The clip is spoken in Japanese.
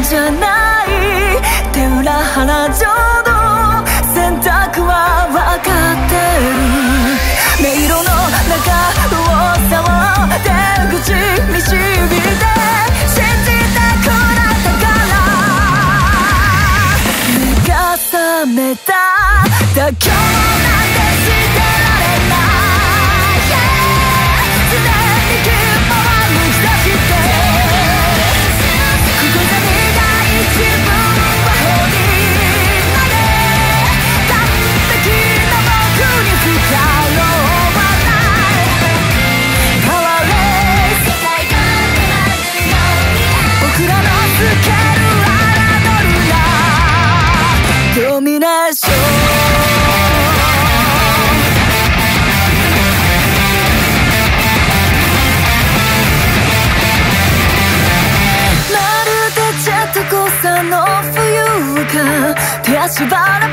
じゃない。手裏原情の選択は分かってる。迷路の中右往左往出口見知りで信じたくなったから目が覚めた。妥協なんてしてられない、yeah、常に希望はむき出してここじゃ苦い自分は放り投げ完璧な僕に不可能はないパワーレース世界が変わるよ僕らのスケール侮るなドミネーションまるでジェットコースターの浮遊感手足払